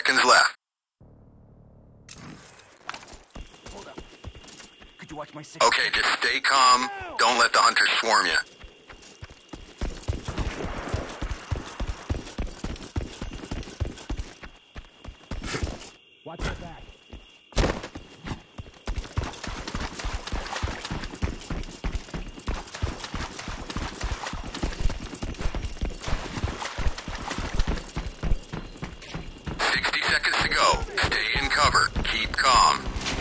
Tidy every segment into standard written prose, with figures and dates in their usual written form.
seconds left. Hold up. Could you watch my signal? Okay, just stay calm. Don't let the hunters swarm you. Watch your back. To go. Stay in cover. Keep calm.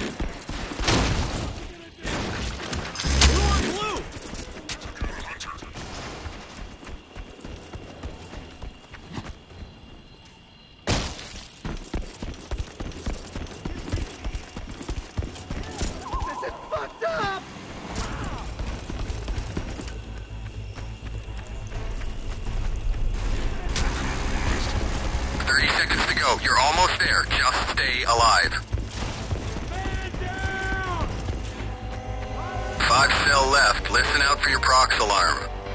Blue! 30 seconds to go. You're almost there. Just stay alive. 5 cell left. Listen out for your prox alarm.